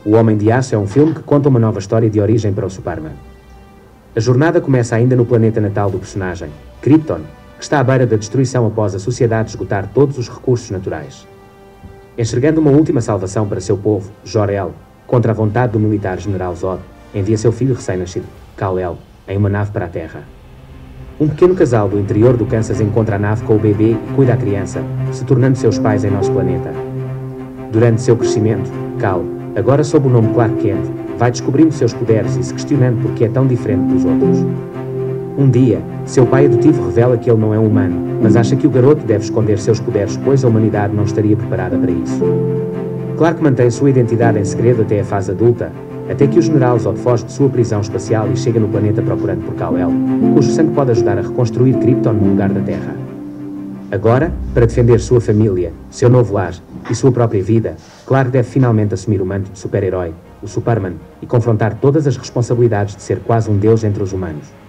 O Homem de Aço é um filme que conta uma nova história de origem para o Superman. A jornada começa ainda no planeta natal do personagem, Krypton, que está à beira da destruição após a sociedade esgotar todos os recursos naturais. Enxergando uma última salvação para seu povo, Jor-El, contra a vontade do militar General Zod, envia seu filho recém-nascido, Kal-El, em uma nave para a Terra. Um pequeno casal do interior do Kansas encontra a nave com o bebê e cuida da criança, se tornando seus pais em nosso planeta. Durante seu crescimento, Kal, agora sob o nome Clark Kent, vai descobrindo seus poderes e se questionando por que é tão diferente dos outros. Um dia, seu pai adotivo revela que ele não é um humano, mas acha que o garoto deve esconder seus poderes pois a humanidade não estaria preparada para isso. Clark mantém sua identidade em segredo até a fase adulta, até que o General Zod foge de sua prisão espacial e chega no planeta procurando por Kal-El, cujo sangue pode ajudar a reconstruir Krypton no lugar da Terra. Agora, para defender sua família, seu novo lar e sua própria vida, Clark deve finalmente assumir o manto de super-herói, o Superman, e confrontar todas as responsabilidades de ser quase um deus entre os humanos.